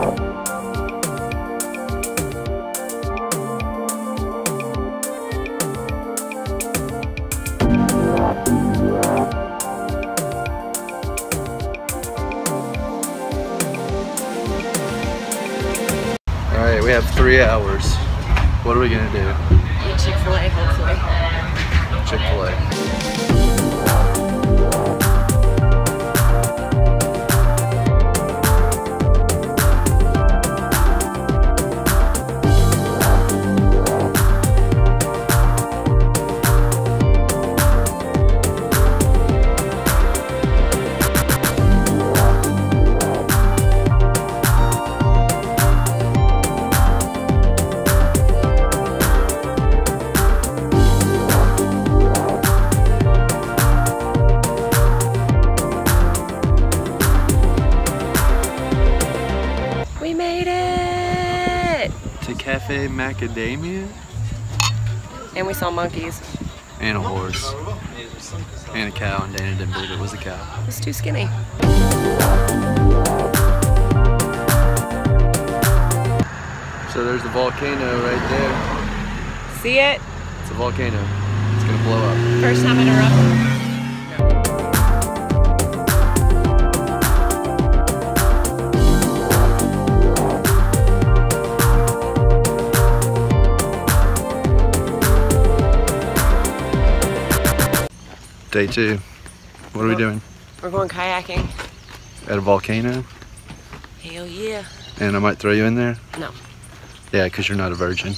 Alright, we have 3 hours. What are we gonna do? Eat Chick-fil-A, hopefully. Chick-fil-A. Cafe Macadamia, and we saw monkeys and a horse and a cow, and Dana didn't believe it was a cow. It's too skinny. So there's the volcano right there. See it? It's a volcano. It's gonna blow up. First time interrupted. Day 2. What are we doing? We're going kayaking. At a volcano? Hell yeah. And I might throw you in there? No. Yeah, because you're not a virgin.